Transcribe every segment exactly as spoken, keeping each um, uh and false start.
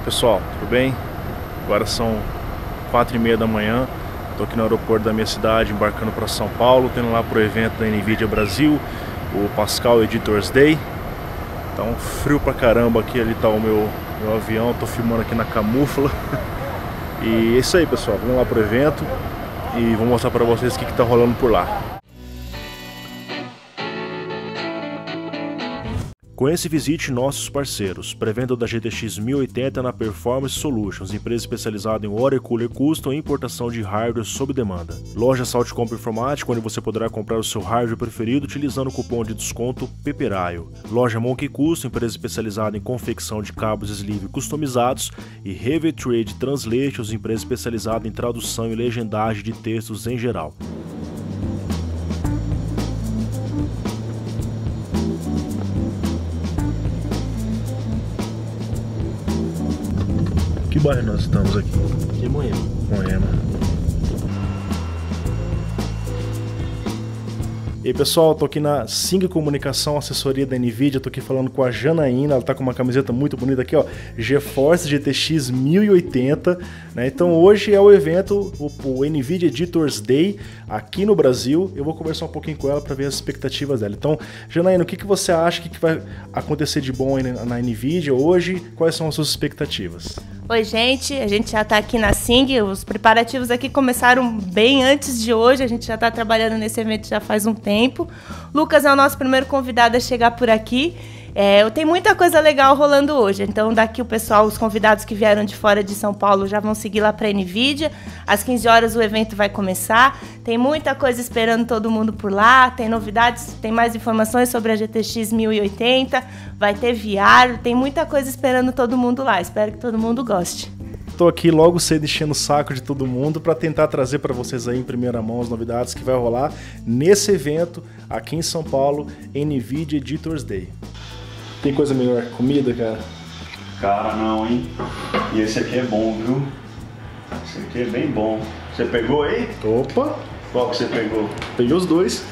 Pessoal, tudo bem? Agora são quatro e meia da manhã. Estou aqui no aeroporto da minha cidade, embarcando para São Paulo, tendo lá pro evento da NVIDIA Brasil, o Pascal Editors Day. Tá um frio pra caramba aqui, ali tá o meu, meu avião, tô filmando aqui na camufla. E é isso aí, pessoal, vamos lá pro evento e vou mostrar para vocês o que, que tá rolando por lá. Conheça e visite nossos parceiros. Pré-venda da G T X mil e oitenta na Performance Solutions, empresa especializada em Water Cooler Custom e importação de hardware sob demanda. Loja Salt Compra Informática, onde você poderá comprar o seu hardware preferido utilizando o cupom de desconto Peperaio. Loja Monkey Custom, empresa especializada em confecção de cabos sleeve customizados. E Heavy Trade Translations, empresa especializada em tradução e legendagem de textos em geral. Que bairro nós estamos aqui? De Moema. Moema. E aí, pessoal, tô aqui na Sing Comunicação, assessoria da NVIDIA, tô aqui falando com a Janaína, ela tá com uma camiseta muito bonita aqui, ó, GeForce G T X mil e oitenta, né? Então hoje é o evento, o, o NVIDIA Editors Day, aqui no Brasil. Eu vou conversar um pouquinho com ela para ver as expectativas dela. Então, Janaína, o que, que você acha que, que vai acontecer de bom aí na, na NVIDIA hoje? Quais são as suas expectativas? Oi, gente, a gente já está aqui na Sing, os preparativos aqui começaram bem antes de hoje, a gente já está trabalhando nesse evento já faz um tempo. Lucas é o nosso primeiro convidado a chegar por aqui. É, tem muita coisa legal rolando hoje, então daqui o pessoal, os convidados que vieram de fora de São Paulo já vão seguir lá para a NVIDIA. Às quinze horas o evento vai começar, tem muita coisa esperando todo mundo por lá, tem novidades, tem mais informações sobre a G T X mil e oitenta, vai ter V R, tem muita coisa esperando todo mundo lá, espero que todo mundo goste. Tô aqui logo cedo enchendo o saco de todo mundo para tentar trazer para vocês aí em primeira mão as novidades que vai rolar nesse evento aqui em São Paulo, NVIDIA Editors Day. Tem coisa melhor que comida, cara? Cara, não, hein? E esse aqui é bom, viu? Esse aqui é bem bom. Você pegou aí? Opa! Qual que você pegou? Peguei os dois.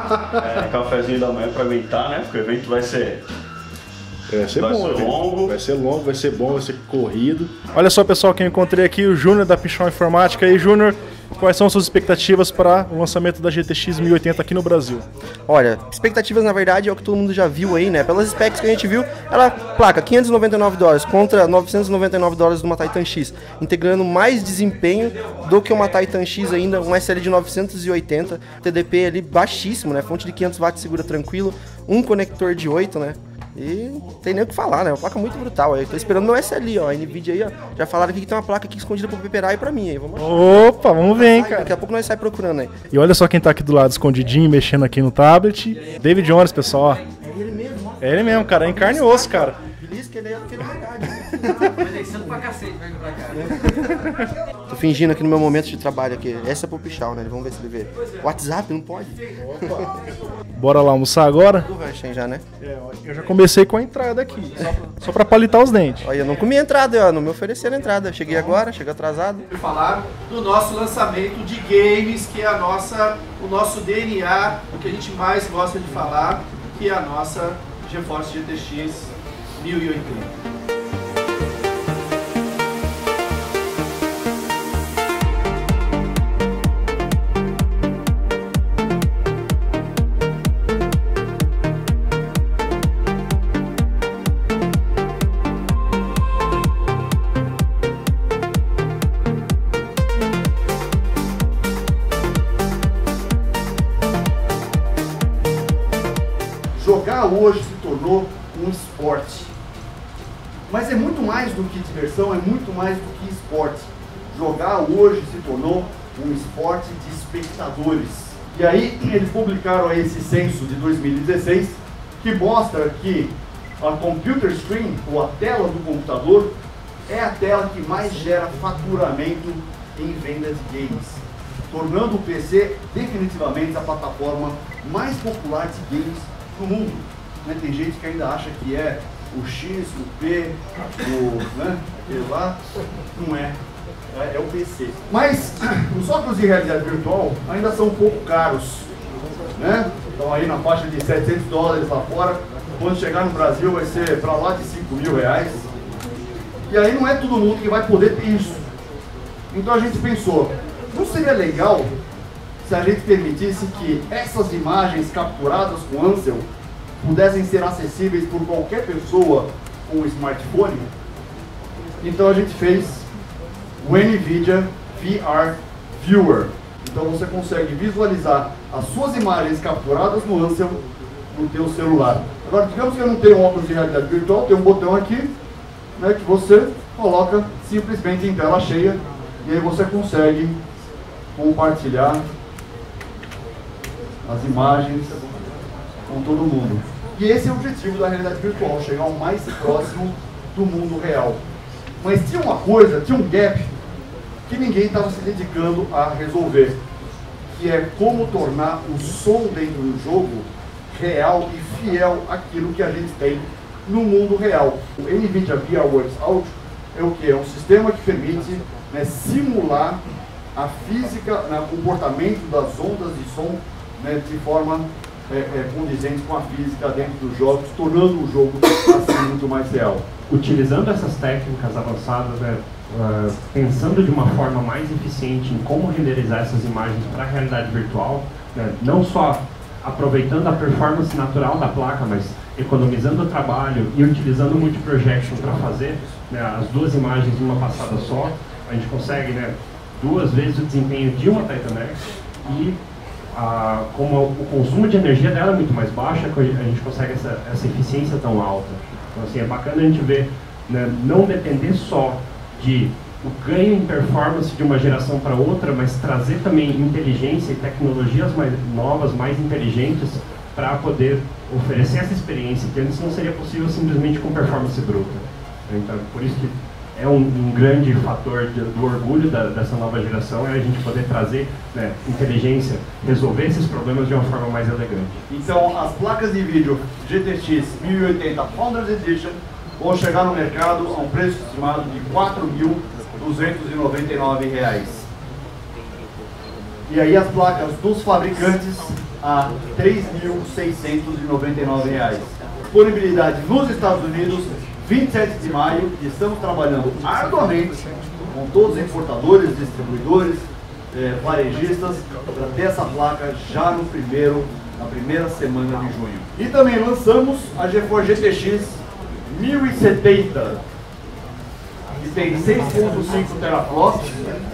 É, cafezinho da manhã pra aguentar, né? Porque o evento vai ser... Vai ser vai bom, ser longo. Vai ser longo, vai ser bom, vai ser corrido. Olha só, pessoal, quem eu encontrei aqui, o Júnior da Pichon Informática. E aí, Júnior, quais são suas expectativas para o lançamento da G T X mil e oitenta aqui no Brasil? Olha, expectativas na verdade é o que todo mundo já viu aí, né? Pelas specs que a gente viu, ela placa quinhentos e noventa e nove dólares contra novecentos e noventa e nove dólares de uma Titan X, integrando mais desempenho do que uma Titan X ainda, um S L de novecentos e oitenta, T D P ali baixíssimo, né? Fonte de quinhentos watts segura tranquilo, um conector de oito, né? E tem nem o que falar, né? Uma placa muito brutal. Eu tô esperando meu S L, ó. A NVIDIA aí, ó. Já falaram aqui que tem uma placa aqui escondida pro Peperaio pra mim aí. Vamos lá. Opa, vamos ver, hein, cara. Daqui a pouco nós sai procurando aí. E olha só quem tá aqui do lado, escondidinho, mexendo aqui no tablet. David Jones, pessoal, ó. É ele mesmo, ó. É ele mesmo, cara. É em carne e osso, cara. Feliz que ele é aquele verdade. pra cacete, vai pra cá. Tô fingindo aqui no meu momento de trabalho aqui. Essa é pro Pichal, né? Vamos ver se ele vê. WhatsApp, não pode. Bora lá almoçar agora? Tu vai já, né? É, eu já comecei com a entrada aqui, só pra, só pra palitar os dentes. Olha, eu não comi a entrada, ó. Não me ofereceram a entrada. Eu cheguei agora, cheguei atrasado. Falar do nosso lançamento de games, que é a nossa, o nosso D N A, o que a gente mais gosta de falar, que é a nossa GeForce G T X mil e oitenta. Jogar hoje se tornou um esporte. Mas é muito mais do que diversão, é muito mais do que esporte. Jogar hoje se tornou um esporte de espectadores. E aí eles publicaram aí esse censo de dois mil e dezesseis que mostra que a computer screen, ou a tela do computador, é a tela que mais gera faturamento em vendas de games, tornando o P C definitivamente a plataforma mais popular de games do mundo. Né? Tem gente que ainda acha que é o X, o P, o, né, aquele lá, não é, é, é o P C. Mas os óculos de realidade virtual ainda são um pouco caros, né? Estão aí na faixa de setecentos dólares lá fora. Quando chegar no Brasil vai ser para lá de cinco mil reais. E aí não é todo mundo que vai poder ter isso. Então a gente pensou, não seria legal se a gente permitisse que essas imagens capturadas com Ansel pudessem ser acessíveis por qualquer pessoa com um smartphone? Então a gente fez o NVIDIA V R Viewer. Então você consegue visualizar as suas imagens capturadas no Ansel no teu celular. Agora, digamos que eu não tenho um óculos de realidade virtual, tem um botão aqui, né, que você coloca simplesmente em tela cheia e aí você consegue compartilhar as imagens com todo mundo. E esse é o objetivo da realidade virtual, chegar o mais próximo do mundo real. Mas tinha uma coisa, tinha um gap que ninguém estava se dedicando a resolver, que é como tornar o som dentro do jogo real e fiel àquilo que a gente tem no mundo real. O NVIDIA VRWorks Audio é o que? É um sistema que permite, né, simular a física, né, o comportamento das ondas de som, né, de forma é, é, condizente com a física dentro dos jogos, tornando o jogo assim muito mais real. Utilizando essas técnicas avançadas, né, uh, pensando de uma forma mais eficiente em como renderizar essas imagens para a realidade virtual, né, não só aproveitando a performance natural da placa, mas economizando o trabalho e utilizando o multiprojection para fazer, né, as duas imagens em uma passada só, a gente consegue, né, duas vezes o desempenho de uma Titan X e a, como o consumo de energia dela é muito mais baixo, a gente consegue essa, essa eficiência tão alta. Então, assim, é bacana a gente ver, né, não depender só de o ganho em performance de uma geração para outra, mas trazer também inteligência e tecnologias mais novas, mais inteligentes, para poder oferecer essa experiência que antes não seria possível simplesmente com performance bruta. Então, por isso que é um, um grande fator de, do orgulho da, dessa nova geração, é a gente poder trazer, né, inteligência, resolver esses problemas de uma forma mais elegante. Então, as placas de vídeo G T X mil e oitenta Founders Edition vão chegar no mercado a um preço estimado de quatro mil duzentos e noventa e nove reais. E aí as placas dos fabricantes a três mil seiscentos e noventa e nove reais. Disponibilidade nos Estados Unidos, vinte e sete de maio, e estamos trabalhando arduamente com todos os importadores, distribuidores, eh, varejistas, para ter essa placa já no primeiro, na primeira semana de junho. E também lançamos a GeForce G T X mil e setenta, que tem seis ponto cinco teraflops,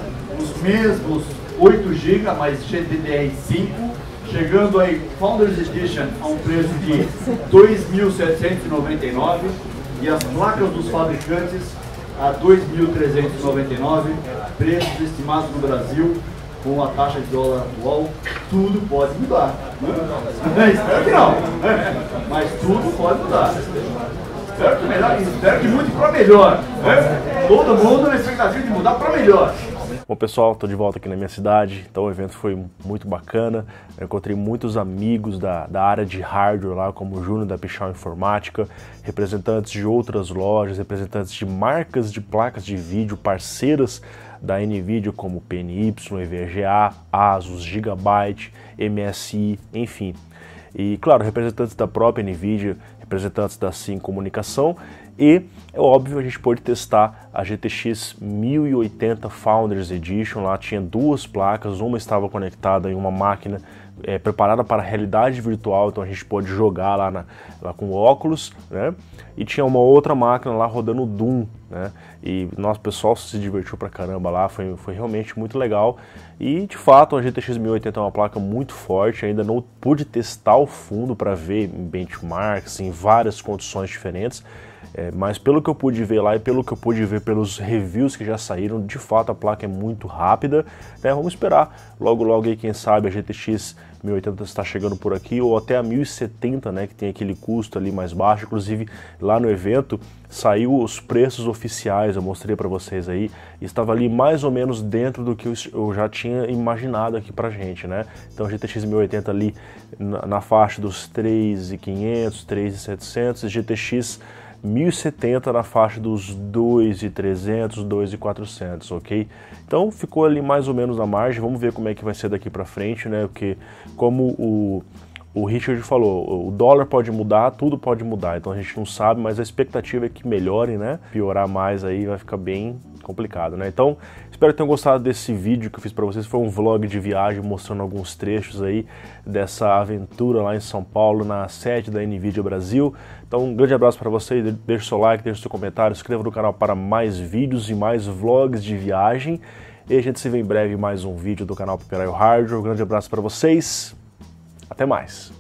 os mesmos oito gigas, mais G D D R cinco, chegando aí Founders Edition a um preço de dois mil setecentos e noventa e nove reais e as placas dos fabricantes a dois mil trezentos e noventa e nove reais, preços estimados no Brasil com a taxa de dólar atual. Tudo pode mudar, né? Espero que não, mas tudo pode mudar. Espero que, melhor, espero que mude para melhor, né? Todo mundo na expectativa de mudar para melhor. Bom, pessoal, estou de volta aqui na minha cidade, então o evento foi muito bacana. Eu encontrei muitos amigos da, da área de hardware lá, como o Júnior da Pichau Informática, representantes de outras lojas, representantes de marcas de placas de vídeo parceiras da NVIDIA, como P N Y, E V G A, Asus, Gigabyte, M S I, enfim. E, claro, representantes da própria NVIDIA, representantes da Sim Comunicação, e, é óbvio, a gente pôde testar a G T X mil e oitenta Founders Edition. Lá tinha duas placas, uma estava conectada em uma máquina é, preparada para a realidade virtual, então a gente pôde jogar lá, na, lá com óculos, né? E tinha uma outra máquina lá rodando Doom, né? E nosso pessoal se divertiu pra caramba lá, foi, foi realmente muito legal. E de fato a G T X mil e oitenta é uma placa muito forte, ainda não pude testar o fundo para ver em benchmarks, em várias condições diferentes. É, mas pelo que eu pude ver lá e pelo que eu pude ver pelos reviews que já saíram, de fato a placa é muito rápida, né? Vamos esperar, logo logo aí, quem sabe a G T X mil e oitenta está chegando por aqui, ou até a mil e setenta, né, que tem aquele custo ali mais baixo. Inclusive lá no evento saiu os preços oficiais, eu mostrei para vocês aí, e estava ali mais ou menos dentro do que eu já tinha imaginado aqui pra gente, né? Então a G T X mil e oitenta ali na, na faixa dos três mil e quinhentos, três mil e setecentos, e G T X mil e setenta na faixa dos dois mil e trezentos, dois mil e quatrocentos, ok? Então ficou ali mais ou menos na margem. Vamos ver como é que vai ser daqui pra frente, né? Porque como o, o Richard falou, o dólar pode mudar, tudo pode mudar, então a gente não sabe, mas a expectativa é que melhore, né? Piorar mais aí vai ficar bem complicado, né? Então, espero que tenham gostado desse vídeo que eu fiz para vocês. Foi um vlog de viagem mostrando alguns trechos aí dessa aventura lá em São Paulo, na sede da NVIDIA Brasil. Então, um grande abraço para vocês, deixe seu like, deixe seu comentário, se inscreva no canal para mais vídeos e mais vlogs de viagem. E a gente se vê em breve em mais um vídeo do canal Papagaio Hardware. Um grande abraço para vocês, até mais!